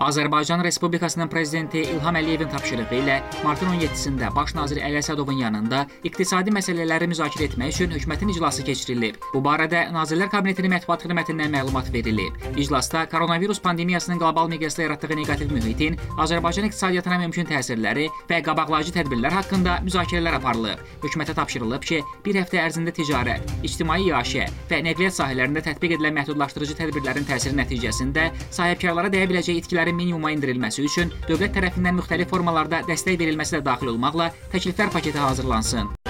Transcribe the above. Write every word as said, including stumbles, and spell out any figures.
Azərbaycan Respublikasının Prezidenti İlham Əliyevin tapşırığı ilə martın on yeddisində Baş nazir Əli Əsədovun yanında iqtisadi məsələləri müzakirə etmək üçün hökumətin iclası keçirilib. Bu barədə Nazirlər Kabinetinin mətbuat xidmətindən məlumat verilib. İclasda koronavirus pandemiyasının qlobal miqyasda yaratdığı neqativ mühitin Azərbaycan iqtisadiyyatına mümkün təsirləri və qabaqlayıcı tədbirlər haqqında müzakirələr aparılıb. Hökumətə tapşırılıb ki, bir həftə ərzində ticarət, ictimai iaşə və nəqliyyat sahələrində tətbiq edilən məhdudlaşdırıcı tədbirlərin təsiri nəticəsində sahibkarlara dəyə biləcək itkilərin minimuma endirilməsi üçün dövlət tərəfindən müxtəlif formalarda dəstək verilməsi də daxil olmaqla təkliflər paketi hazırlansın.